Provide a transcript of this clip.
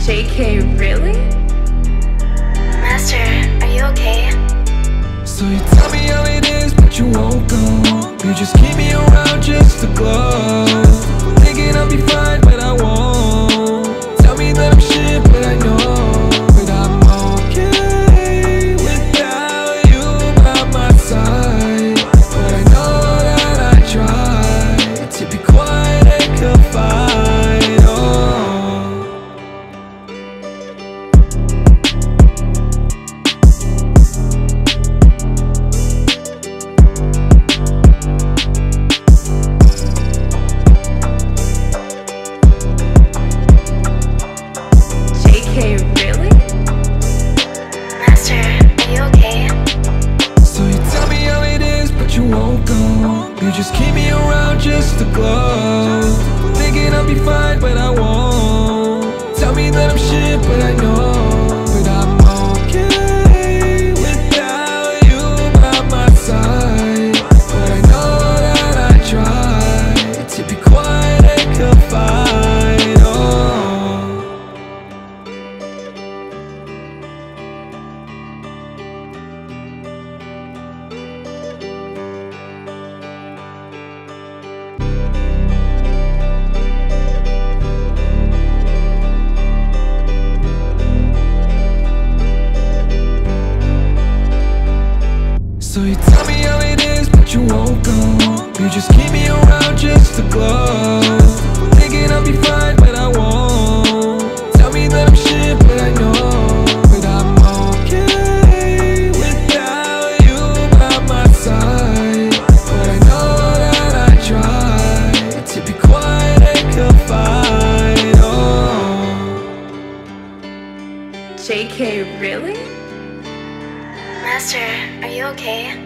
Jkei, really? Master, are you okay? So you tell me how it is, but you won't go. You just keep me around just to glow. Thinking I'll be fine, but I won't. Tell me that I'm shit, but I know that I'm okay without you by my side. But I know that I try to be quiet and confide. Oh. Jkei, really? Master, are you okay? So you tell me how it is, but you won't go. You just keep me around just to glow. Thinking I'll be fine, but I won't. Tell me that I'm shit, but I know that I'm okay without you by my side. But I know that I try to be quiet and confide. Oh. So you tell me how it is, but you won't go. You just keep me around just to glow. Thinking I'll be fine, but I won't. Tell me that I'm shit, but I know that I'm okay without you by my side. But I know that I try to be quiet and confide. Oh. Jkei, really? Master, are you okay?